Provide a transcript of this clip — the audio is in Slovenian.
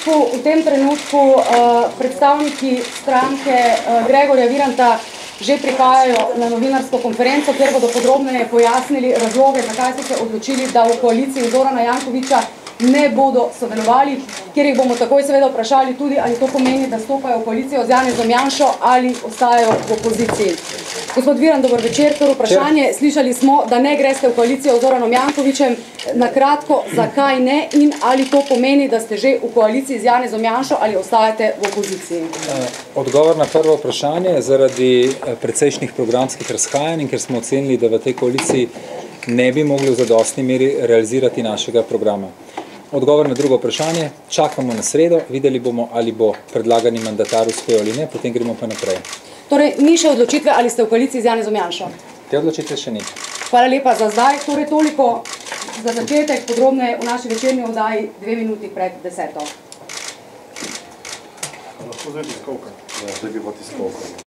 trenutku predstavniki stranke Gregorja Viranta že prihajajo na novinarsko konferenco, kjer bodo podrobneje pojasnili razloge, zakaj so se odločili, da v koaliciji Zorana Jankovića ne bodo sodelovali, kjer jih bomo takoj seveda vprašali tudi, ali to pomeni, da stopajo v koalicijo z Janezom Janšo ali ostajajo v opoziciji. Gospod Virant, dober večer, to vprašanje. Slišali smo, da ne greste v koalicijo z Zoranom Jankovićem. Na kratko, zakaj ne in ali to pomeni, da ste že v koaliciji z Janezom Janšo ali ostajate v opoziciji? Odgovor na prvo vprašanje, zaradi precejšnjih programskih razhajanj in ker smo ocenili, da v tej koaliciji ne bi mogli v zadostni meri realizirati našega programa. Odgovor na drugo vprašanje, čakamo na sredo, videli bomo, ali bo predlagani mandatar uspel ali ne, potem gremo pa naprej. Torej, ni še odločitve, ali ste v koaliciji z Janezom Janšo? Te odločitve še ni. Hvala lepa za zdaj. Torej, toliko za začetek, podrobneje v naši večerni oddaji 2 minuti pred 10. Lahko zdaj tiskovka. Ja, zdaj bi pa tiskovka.